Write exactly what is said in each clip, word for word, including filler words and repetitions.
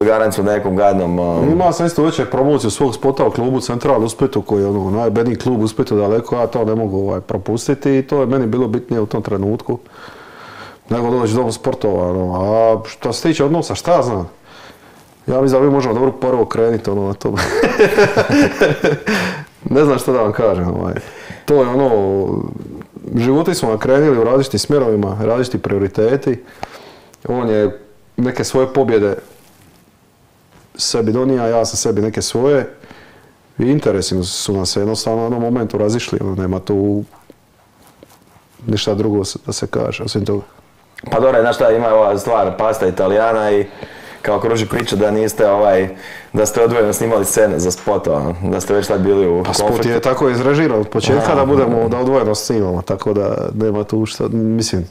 garancu nekom gadnom... Um... Imao sam isto večer promociju svog spota u klubu Central u Splitu koji je ono, najbedniji klub u Splitu daleko, ja to ne mogu ovaj, propustiti i to je meni bilo bitnije u tom trenutku. Nego doći dom sportova, ono. A što se tiče odnosa, šta znam? Ja mislim da mi možemo dobro prvo krenuti ono, na to. Ne znam što da vam kažem. Ovaj. To je ono, životi smo krenuli u različitim smjerovima, različiti prioriteti. On je neke svoje pobjede sebi donija, ja sam sebi neke svoje. I interesi su nas se jednostavno u jednom momentu razišli, ono, nema tu ništa drugo da se kaže, osim toga. Pa dobro, znaš šta, ima ova stvar, pasta Italijana i kao kruži priča da niste ovaj, da ste odvojeno snimali scene za spot, ono, da ste već tad bili u konfliktu. Spot je tako izrežiran od početka a, da budemo, da odvojeno snimamo, tako da nema tu šta, mislim,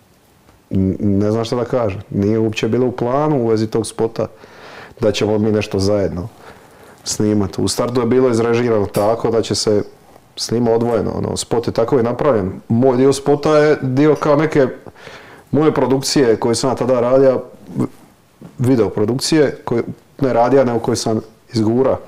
ne znam šta da kažem. Nije uopće bilo u planu u vezi tog spota da ćemo mi nešto zajedno snimati. U startu je bilo izrežirano tako da će se snima odvojeno, ono, spot je tako i napravljen. Moj dio spota je dio kao neke moje produkcije koje sam ja tada radio, video produkcije, koje ne radija, nego koje sam izgura.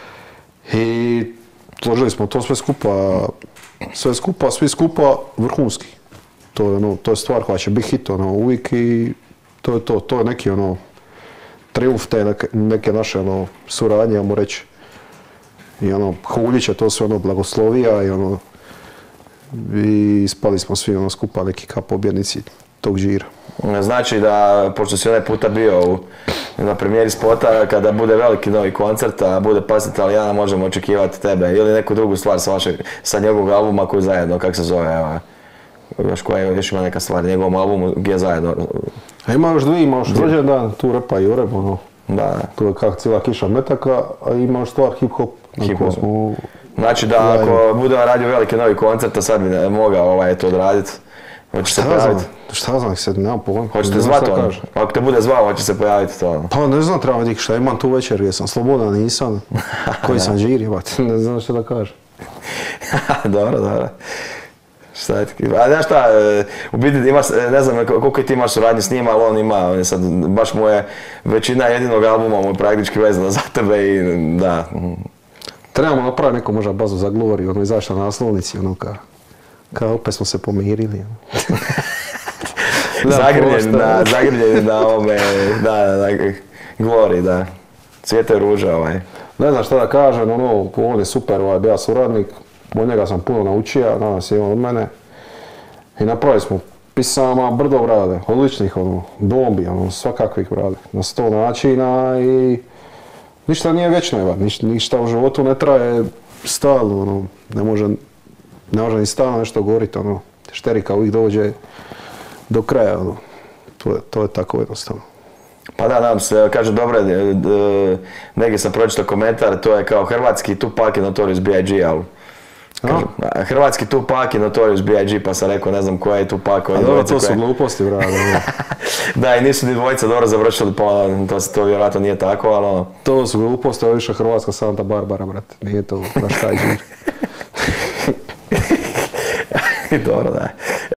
I složili smo to sve skupa, sve skupa, svi skupa vrhunski. To je, ono, to je stvar koja će biti hit ono, uvijek i to je to. To je neki ono, triumf te neke, neke naše ono, suradnje, ajmo reći. I ono, Huljić je to sve ono, blagoslovija i ono, i ispali smo svi ono, skupa neki kao pobjednici tog žira. Znači da, pošto si onaj puta bio u, na premijeri spota, kada bude veliki novi koncert, a bude Pasta Italijana, možemo očekivati tebe ili neku drugu stvar sa, vašeg, sa njegovog albuma koji zajedno, kako se zove, evo, još koja je, još ima neka stvar na njegovom albumu gdje je zajedno. A ima još dvije, ima još rođendan, tu repa i urep, ono, da. Tu je kako cijela kiša metaka, a ima još stvar hip-hop. Hip-hop. Smo... Znači da ako bude radio veliki novi koncert, a sad bi ne mogao ovaj, to odraditi. Hoće se pojaviti? Šta znam, sad nemam pojma. Hoćete zvati ono? Ako te bude zvao, hoće se pojaviti to ono? Pa ne znam, treba vidjeti šta imam tu večer, jesam slobodan, nisam. Koji sam žir, jebate, ne znam što da kažem. Dobro, dobro. Šta je ti? A znaš šta, u biti imaš, ne znam koliko ti imaš suradnje s njima, ali on ima, on je sad, baš mu je većina jedinog albuma mu je praktički vezana za tebe i da. Trebamo napraviti neko možda bazu za Glory, ono izaći na naslovnici, ono kao, kao opet smo se pomirili. Zagrljen na, zagrljen na ovome, da, da, Glory, da. Cvijete ruža ovaj. Ne znam šta da kažem, ono, on je super, ovaj, bio suradnik. Od njega sam puno naučio, danas je on od mene. I napravili smo pisama, brdo brade, odličnih ono, bombi, ono, svakakvih brade, na sto načina i ništa nije vječno, ništa, ništa u životu ne traje stalno, ono, ne može, ne može ni stalno nešto govoriti, ono, šterika uvijek dođe do kraja, ono, to je, to je tako jednostavno. Pa da, nam se, kaže, dobro, negdje sam pročitao komentar, to je kao hrvatski Tupac i Notorious B I G, ali kažem, hrvatski Tupac i Notorious B I G, pa sam rekao, ne znam koja je Tupac. A dobro, to su gluposti, brate. Da, i nisu ni dvojica dobro završili, pa to, to vjerojatno nije tako, ali... To su gluposti, ovo je više hrvatska Santa Barbara, brate, nije to naš taj žir. Dobro, da.